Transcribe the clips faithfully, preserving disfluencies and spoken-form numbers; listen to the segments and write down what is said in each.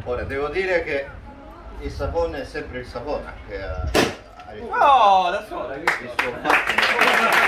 Ora devo dire che il Savona è sempre il Savona che ha, ha il oh, da sola, il suo fatto.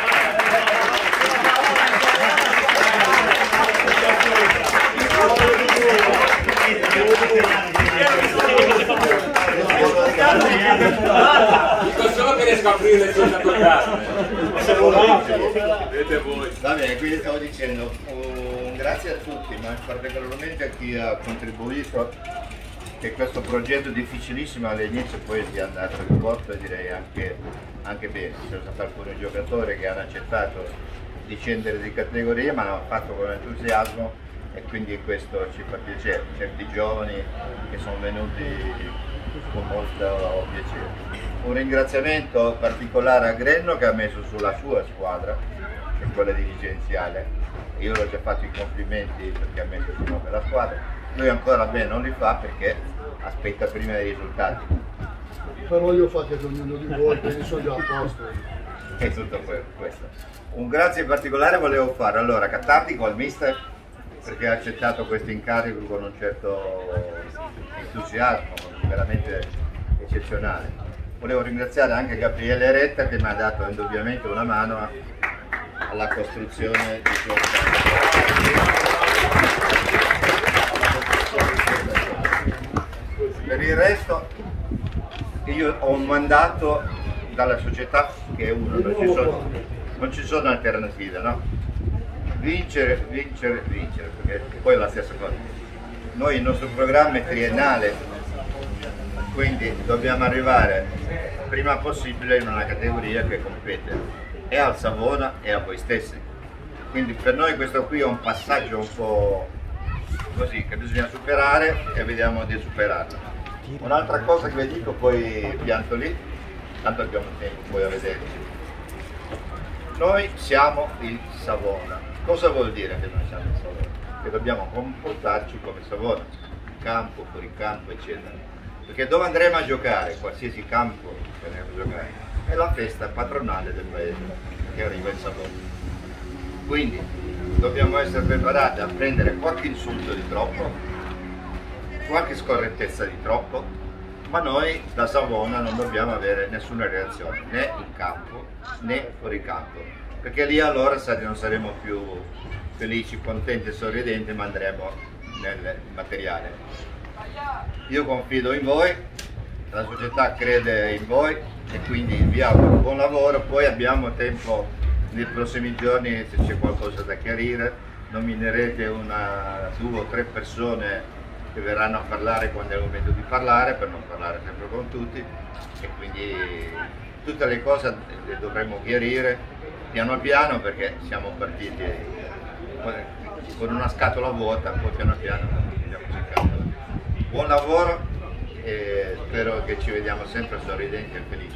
Dico solo che riesco a aprire le cose a toccare. Vedete voi. Va bene, quindi stavo dicendo un grazie a tutti, ma particolarmente a chi ha contribuito, che questo progetto difficilissimo all'inizio poi sia andato in porto e direi anche, anche bene. Ci sono stati alcuni giocatori che hanno accettato di scendere di categoria, ma l'hanno fatto con entusiasmo e quindi questo ci fa piacere. Certi giovani che sono venuti con molto piacere. Un ringraziamento particolare a Grenno che ha messo sulla sua squadra, che è quella dirigenziale. Io l'ho già fatto i complimenti perché ha messo su nome la squadra. Lui ancora bene non li fa perché aspetta prima i risultati. Però io fate ad ognuno di voi, quindi sono già a posto. È tutto questo. Un grazie particolare volevo fare allora a Catartico, al mister, perché ha accettato questo incarico con un certo entusiasmo, veramente eccezionale. Volevo ringraziare anche Gabriele Retta che mi ha dato indubbiamente una mano alla costruzione di questo. Per il resto io ho un mandato dalla società che è uno, non ci sono, non ci sono alternative, no? Vincere, vincere, vincere, perché poi è la stessa cosa. Noi il nostro programma è triennale, quindi dobbiamo arrivare prima possibile in una categoria che compete e al Savona e a voi stessi. Quindi per noi questo qui è un passaggio un po' così che bisogna superare e vediamo di superarlo. Un'altra cosa che vi dico, poi pianto lì, tanto abbiamo tempo poi a vederci. Noi siamo il Savona. Cosa vuol dire che noi siamo il Savona? Che dobbiamo comportarci come Savona, campo, fuori campo, eccetera. Perché dove andremo a giocare, qualsiasi campo che andremo a giocare, è la festa patronale del paese, che arriva il Savona. Quindi dobbiamo essere preparati a prendere qualche insulto di troppo, qualche scorrettezza di troppo, ma noi da Savona non dobbiamo avere nessuna reazione, né in campo né fuori campo, perché lì allora non saremo più felici, contenti e sorridenti, ma andremo nel materiale. Io confido in voi, la società crede in voi e quindi vi auguro buon lavoro. Poi abbiamo tempo nei prossimi giorni, se c'è qualcosa da chiarire, nominerete una, due o tre persone che verranno a parlare quando è il momento di parlare, per non parlare sempre con tutti, e quindi tutte le cose le dovremo chiarire piano piano, perché siamo partiti con una scatola vuota, poi piano piano andiamo cercando. Buon lavoro e spero che ci vediamo sempre sorridenti e felici.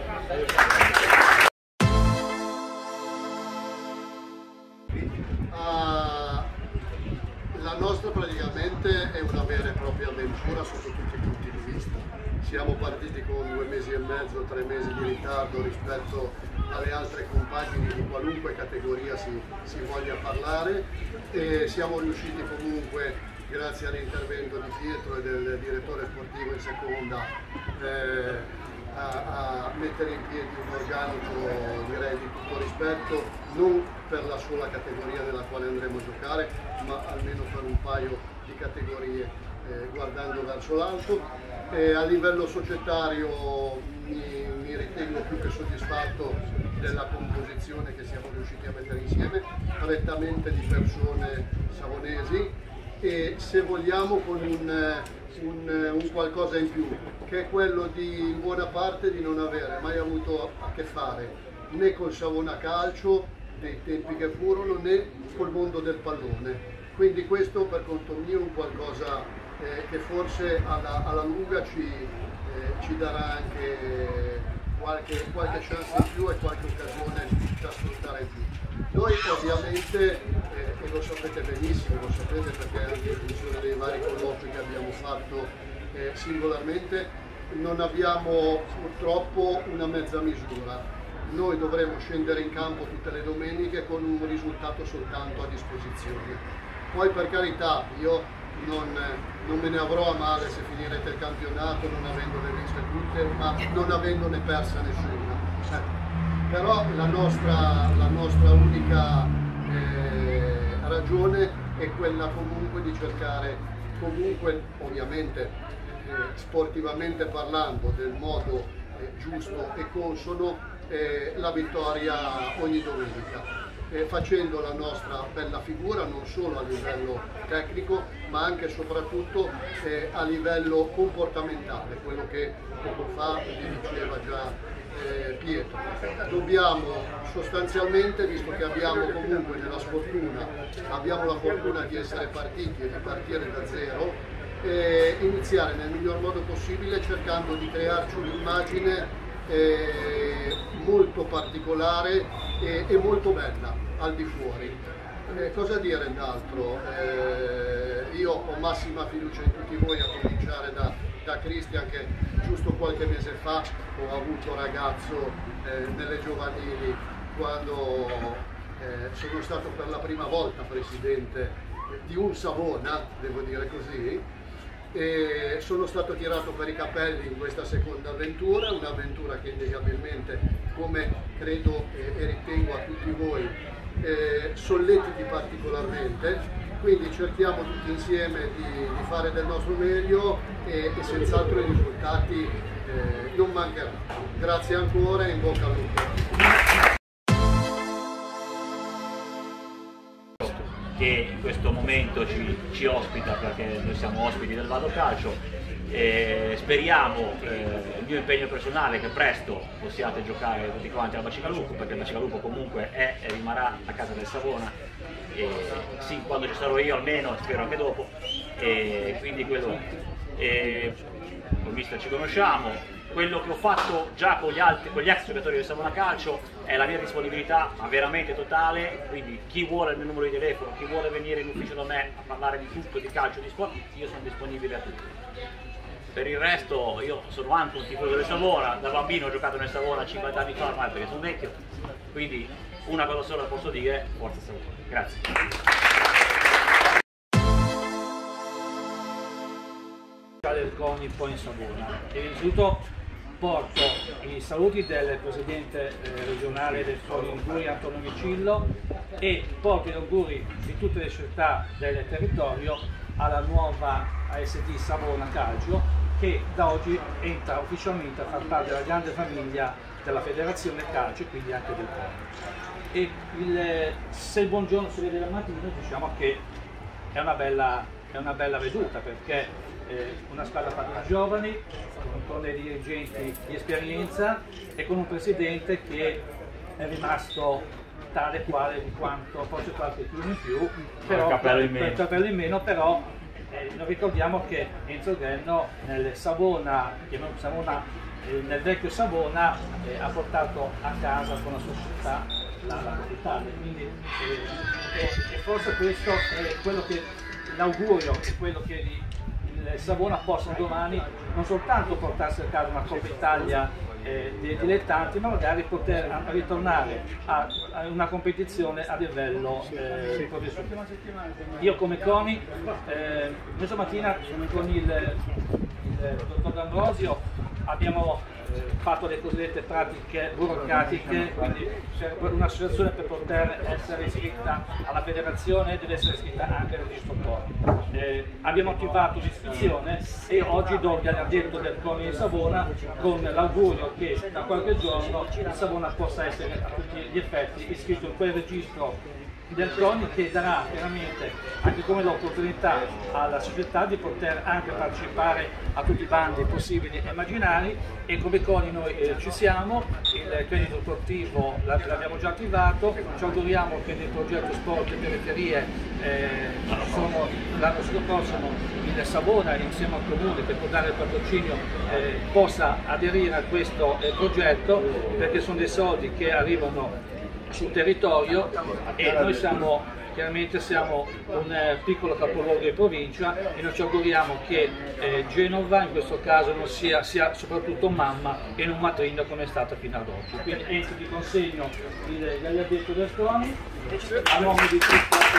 Uh, la nostra praticamente è una vera e propria avventura sotto tutti i punti di vista. Siamo partiti con due mesi e mezzo, tre mesi di ritardo rispetto alle altre compagini di qualunque categoria si, si voglia parlare, e siamo riusciti comunque, grazie all'intervento di Pietro e del direttore sportivo in seconda, eh, a, a mettere in piedi un organico, direi, di tutto rispetto, non per la sola categoria nella quale andremo a giocare, ma almeno per un paio di categorie, eh, guardando verso l'alto. E a livello societario mi, mi ritengo più che soddisfatto della composizione che siamo riusciti a mettere insieme, prettamente di persone savonesi, e se vogliamo con un, un, un qualcosa in più, che è quello di, in buona parte, di non avere mai avuto a che fare né col Savona Calcio dei tempi che furono, né col mondo del pallone. Quindi questo per conto mio è un qualcosa eh, che forse alla, alla lunga ci, eh, ci darà anche qualche, qualche chance in più e qualche occasione da sfruttare in più. Noi ovviamente, eh, e lo sapete benissimo, lo sapete perché anche in funzione dei vari colloqui che abbiamo fatto eh, singolarmente, non abbiamo purtroppo una mezza misura. Noi dovremo scendere in campo tutte le domeniche con un risultato soltanto a disposizione. Poi per carità, io non, non me ne avrò a male se finirete il campionato non avendone viste tutte, ma non avendone persa nessuna. Eh, però la nostra, la nostra unica eh, ragione è quella comunque di cercare, comunque ovviamente eh, sportivamente parlando, del modo eh, giusto e consono, eh, la vittoria ogni domenica. Eh, facendo la nostra bella figura non solo a livello tecnico ma anche e soprattutto eh, a livello comportamentale, quello che poco fa vi diceva già eh, Pietro. Dobbiamo sostanzialmente, visto che abbiamo comunque nella sfortuna, abbiamo la fortuna di essere partiti e di partire da zero, eh, iniziare nel miglior modo possibile cercando di crearci un'immagine Eh, molto particolare e, e molto bella al di fuori. Eh, cosa dire d'altro? Eh, io ho massima fiducia in tutti voi, a cominciare da, da Cristian, che giusto qualche mese fa ho avuto ragazzo eh, nelle giovanili quando eh, sono stato per la prima volta presidente di un Savona, devo dire così. E sono stato tirato per i capelli in questa seconda avventura, un'avventura che innegabilmente, come credo eh, e ritengo a tutti voi, eh, solletichi particolarmente, quindi cerchiamo tutti insieme di, di fare del nostro meglio e, e senz'altro i risultati eh, non mancheranno. Grazie ancora e in bocca al lupo. Che in questo momento ci, ci ospita, perché noi siamo ospiti del Vado Calcio, e speriamo, eh, il mio impegno personale, che presto possiate giocare tutti quanti al Bacigalupo, perché il Bacigalupo comunque è e rimarrà a casa del Savona, e, sì, quando ci sarò io almeno, spero anche dopo, e quindi quello è. E, con mister ci conosciamo. Quello che ho fatto già con gli, altri, con gli ex giocatori del Savona Calcio è la mia disponibilità, ma veramente totale, quindi chi vuole il mio numero di telefono, chi vuole venire in ufficio da me a parlare di tutto, di calcio, di sport, io sono disponibile a tutti. Per il resto io sono anche un tifoso del Savona, da bambino ho giocato nel Savona cinquanta anni fa ormai perché sono vecchio, quindi una cosa sola posso dire, forza Savona. Grazie. Del CONI poi in Savona. E innanzitutto porto i saluti del presidente eh, regionale del CONI Liguria Antonio Micillo e porto gli auguri di tutte le società del territorio alla nuova A S D Savona Calcio, che da oggi entra ufficialmente a far parte della grande famiglia della Federazione Calcio e quindi anche del CONI. E il, se il buongiorno si vede la mattina, diciamo che è una bella, è una bella veduta, perché una squadra fatta di giovani, con dei dirigenti di esperienza e con un presidente che è rimasto tale quale di quanto, forse qualche più in più, però il capello in meno, capello in meno però eh, non ricordiamo che Enzo Ghenno nel Savona, Savona eh, nel vecchio Savona eh, ha portato a casa con la sua società la, la capitale, quindi eh, e, e forse questo è quello che l'augurio è quello che di, il Savona possa domani non soltanto portarsi a casa una Coppa Italia eh, dei dilettanti, ma magari poter a, a ritornare a, a una competizione a livello eh, professionale. Io come CONI, eh, questa mattina con il, il dottor D'Ambrosio abbiamo eh, fatto le cosiddette pratiche burocratiche, quindi un'associazione per poter essere iscritta alla federazione deve essere iscritta anche al registro CONI. Eh, abbiamo attivato l'iscrizione e oggi do il addetto del CONI di Savona con l'augurio che da qualche giorno il Savona possa essere a tutti gli effetti iscritto in quel registro del CONI, che darà veramente anche come l'opportunità alla società di poter anche partecipare a tutti i bandi possibili e immaginari, e come CONI noi eh, ci siamo, il credito sportivo l'abbiamo già attivato, ci auguriamo che nel progetto sport e periferie eh, l'anno prossimo il Savona insieme al Comune, che può dare il patrocinio, eh, possa aderire a questo eh, progetto, perché sono dei soldi che arrivano sul territorio e noi siamo chiaramente siamo un eh, piccolo capoluogo di provincia e noi ci auguriamo che eh, Genova in questo caso non sia, sia soprattutto mamma e non matrigna come è stata fino ad oggi. Quindi entro di consegno il, gli addetto del CONI a nome di tutti.